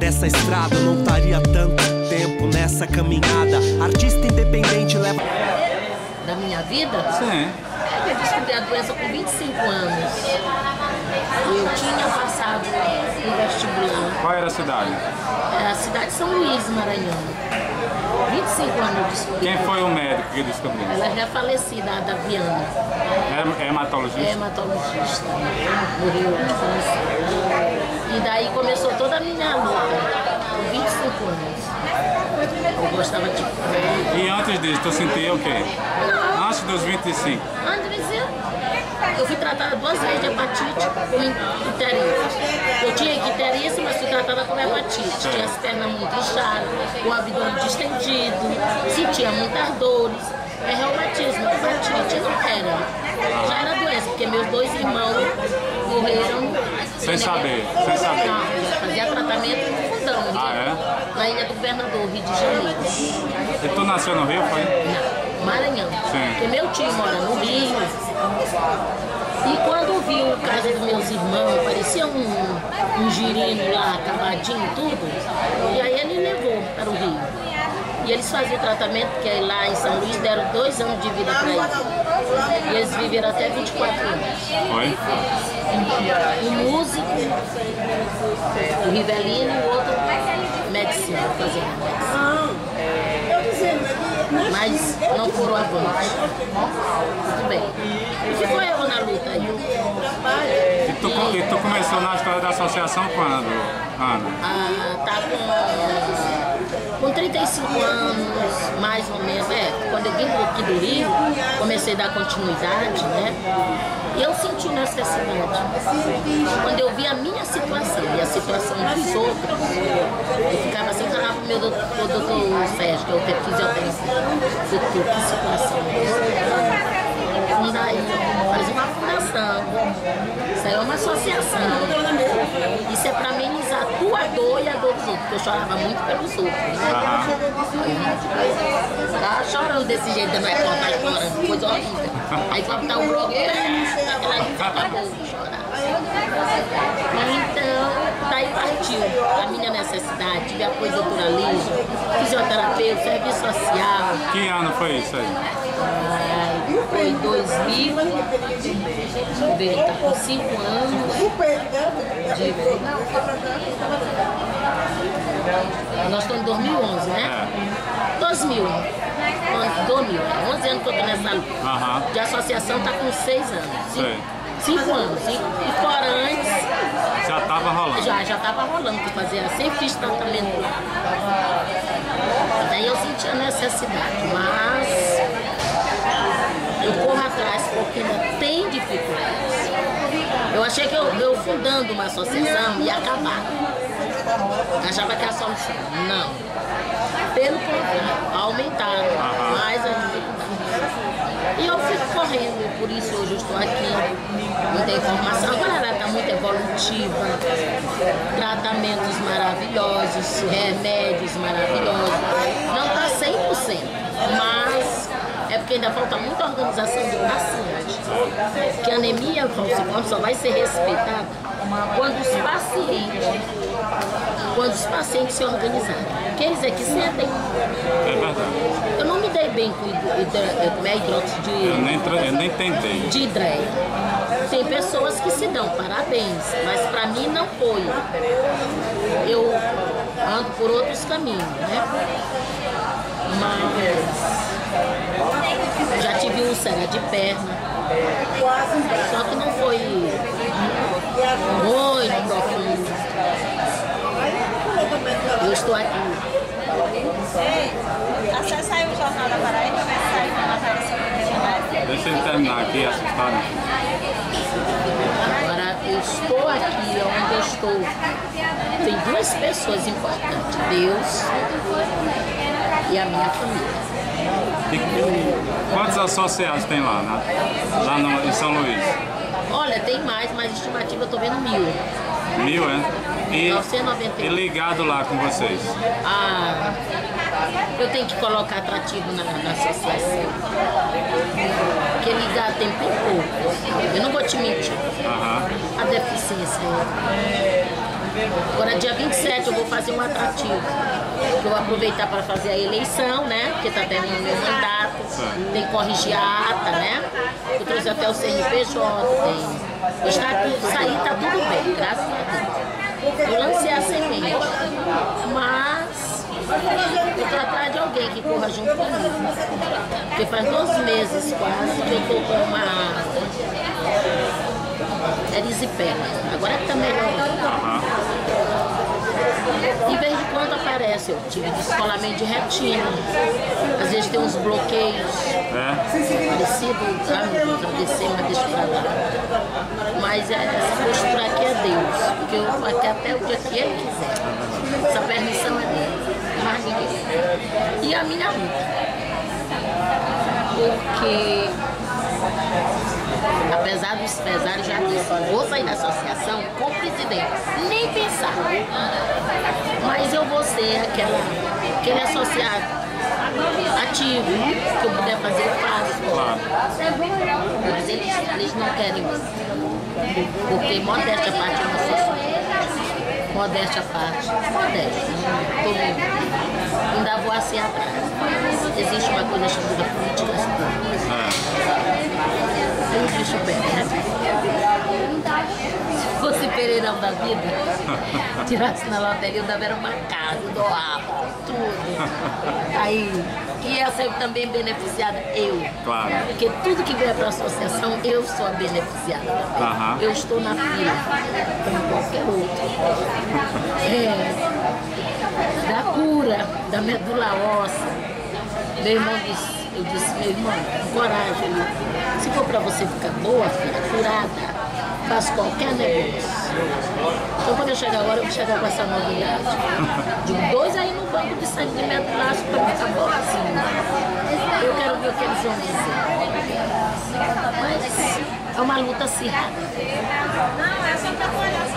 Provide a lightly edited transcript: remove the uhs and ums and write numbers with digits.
dessa estrada, eu não estaria tanto tempo nessa caminhada. Artista independente leva... Da minha vida? Sim. Eu descobri a doença com 25 anos. Eu tinha passado no vestibular. Qual era a cidade? É a cidade de São Luís, Maranhão. 25 anos eu descobri. Quem foi o médico que descobriu? Ela já é falecida, a Daviana. É hematologista? É hematologista. Morreu de câncer. E daí começou toda a minha luta. Com 25 anos. Eu gostava de... E antes disso, tu sentia o quê? Antes dos 25? Antes de dizer, eu fui tratada 2 vezes de hepatite com icterícia. Eu tinha icterícia, mas fui tratada com hepatite. Tinha as pernas muito inchadas, o abdômen distendido, sentia muitas dores. É reumatismo, hepatite não era. Já era doença, porque meus 2 irmãos morreram. Sem saber, sem saber. Não, eu fazia tratamento no fundão, na Ilha do Governador, Rio de Janeiro. E tu nasceu no Rio, foi? Não, Maranhão. Sim. Porque meu tio mora no Rio. E quando viu o caso dos meus irmãos, parecia um girino lá, acabadinho e tudo, e aí ele levou para o Rio. E eles faziam o tratamento, porque lá em São Luís deram 2 anos de vida para eles. E eles viveram até 24 anos. Foi? Um músico, o Rivelino e o outro medicina, fazendo medicina. Mas não foram avante. Muito bem. E ficou eu na luta aí. E tu começou na história da associação quando, Ana? Tá com 35 anos, mais ou menos. Quando eu vim aqui do Rio, comecei a dar continuidade, né? E eu senti necessidade. Quando eu vi a minha situação e a situação dos outros, eu ficava assim, falava pro meu doutor Sérgio, que é o fisioterapeuta. Doutor, que situação é essa? Daí, faz uma fundação, isso aí é uma associação. Isso é para amenizar a tua dor e a dor dos outros, porque eu chorava muito pelos outros, né? Tava chorando desse jeito, não é que ela tá chorando, coisa horrível. Aí quando tá o programa, aquela gente acabou de chorar. Então, daí partiu a minha necessidade, tive apoio do doutor Alísio, fisioterapeuta, serviço social. Que ano foi isso aí? Foi 2000, ele tá com 5 anos. Nós estamos em 2011, né? 2000. 11 anos que eu estou nessa luta. De associação está com 6 anos. 5 anos. E fora antes... Já estava rolando? Já estava rolando, que fazia, sempre fiz tratamento lá. Daí eu senti a necessidade, mas eu corro atrás porque ainda tem dificuldades. Eu achei que eu fundando uma associação ia acabar. Achava que era a solução. Não. Pelo contrário, aumentaram mais as dificuldades. E eu fico correndo, por isso hoje eu estou aqui. Muita informação. Agora ela está muito evolutiva. Tratamentos maravilhosos, remédios maravilhosos. Não está 100%, mas é porque ainda falta muita organização do paciente. Que a anemia falciforme só vai ser respeitada quando os pacientes se organizarem. Porque eles é que sentem. É verdade. Eu não me dei bem com hidróxido de... Eu nem tentei. De hidreia. Tem pessoas que se dão parabéns, mas pra mim não foi. Eu ando por outros caminhos, né? Mas já tive úlcera de perna. Só que não foi muito profundo. Eu estou aqui. Acesse aí o Jornal da Paraíba, vai sair na matéria sobre o Deixa ele terminar aqui essa história. Agora eu estou aqui onde eu estou. Tem 2 pessoas importantes, Deus e a minha família. E quantos associados tem lá, né? Lá em São Luís? Olha, tem mais, mas estimativa eu estou vendo 1000. 1000, é? E 991. ligado lá com vocês? Eu tenho que colocar atrativo na associação. Porque ligado tem bem pouco. Eu não vou te mentir. A deficiência. Agora, dia 27, eu vou fazer um atrativo. Eu vou aproveitar para fazer a eleição, né? Porque tá terminando meu mandato. Tem que corrigir a ata, né? Eu trouxe até o CNPJ, tem. Está tudo, sair tá tudo bem, graças a Deus. Eu lancei a semente. Mas eu estou atrás de alguém que corra junto comigo. Porque faz 12 meses quase que eu estou com uma erisipela. Agora está melhor. De vez em quando aparece, eu tive descolamento de retina. Às vezes tem uns bloqueios parecidos, a descer, mas deixa pra lá. Mas essa postura aqui é Deus, porque eu vou aqui até o dia que Ele quiser. Essa permissão é dele, mais ninguém. E a minha luta. Porque, apesar dos pesares, já disse, vou sair da associação com o presidente, nem pensar. Mas eu vou ser aquele associado ativo, que eu puder fazer, eu faço. Mas eles não querem isso. Porque modéstia à parte, eu não sou só. Modéstia à parte, modéstia. Ainda vou assim atrás. Existe uma coisa chamada políticas públicas. Um bicho bem, né? Se fosse Pereirão da vida, tirasse na loteria, eu dava era uma casa, doava, tudo. Aí, ia ser também beneficiada eu. Claro. Porque tudo que vier para a associação, eu sou a beneficiada também. Eu estou na fila, como qualquer outro. Da cura, da medula óssea. Meu irmão disse, eu disse, meu irmão, com coragem, se for para você ficar boa, filha, curada, faz qualquer negócio. Então quando eu chegar agora, eu vou chegar com essa novidade. Digo, 2 aí no banco de sangue de medulácio para ficar boazinha. Eu quero ver o que eles vão dizer. Mas é uma luta acirrada. Não, é só para